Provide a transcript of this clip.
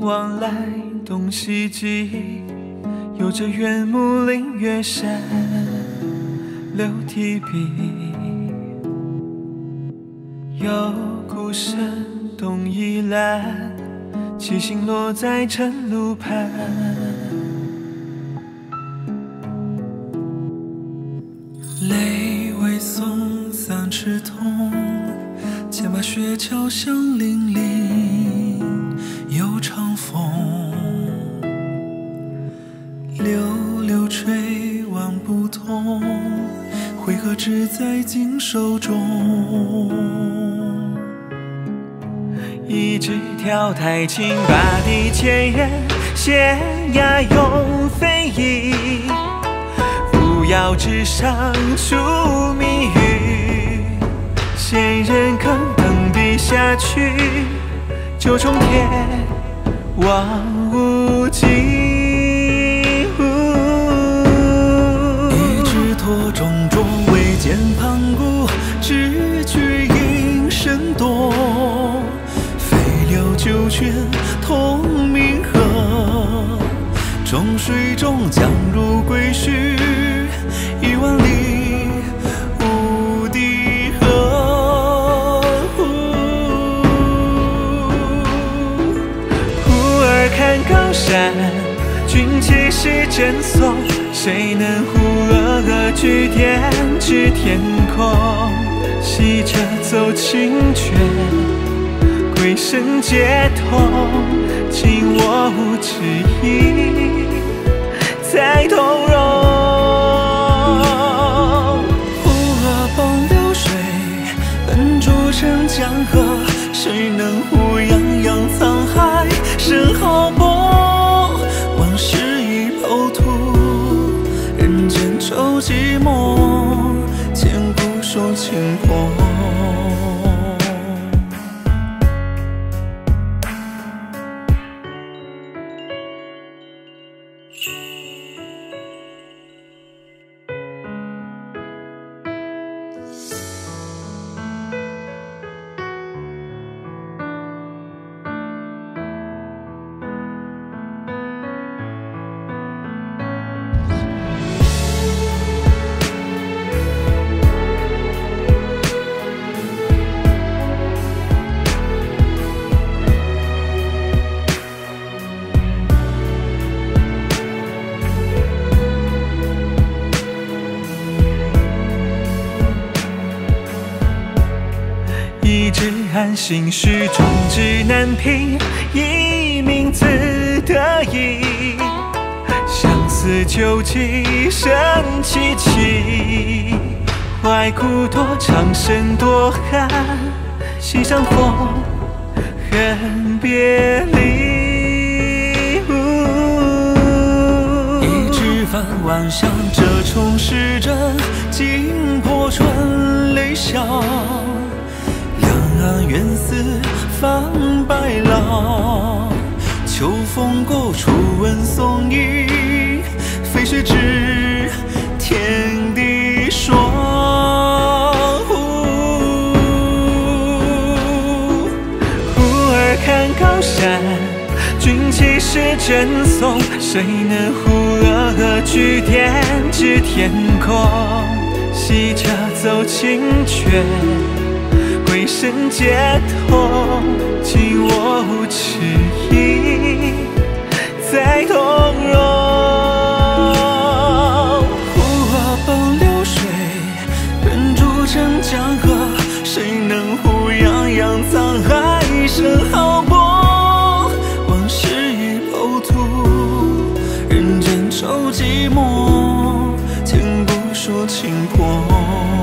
往来东西极，有着原木林月山流提笔，有孤身东倚栏，七星落在晨露畔。泪未送三尺痛，且把雪橇香淋淋又长风。溜溜吹望不通，回合只在经手中。一枝条太轻，把地牵远，悬崖永飞移。扶摇直上出谜语，仙人坑等笔下去，九重天望无际。一枝托种种，未见盘古，只觉应声动。飞流九泉同冥河，众水中将入归墟。1万里无敌河，忽而看高山，军旗是真颂，谁能护恶举点至天空？洗着走清泉，归身皆通，今我无迟疑，在同荣。成江河，谁能护泱泱沧海生浩波？往事已剖土，人间愁寂寞，千古受情迫。一枝安心事，壮志难平，以名字得意。相思旧疾生戚戚，怀苦多长生多寒，溪上风，恨别离。一枝帆万象，这重时针，惊破春泪笑。远似泛白浪，秋风勾初闻松影，飞雪至天地霜。忽而看高山，军旗是真颂，谁能护恶举点至天空？洗着走清泉，归身皆通，今我无迟疑，在同荣。护河奔流水，人筑成江河，谁能护泱泱沧海生浩波？往事已剖土，人间愁寂寞，千古说情迫。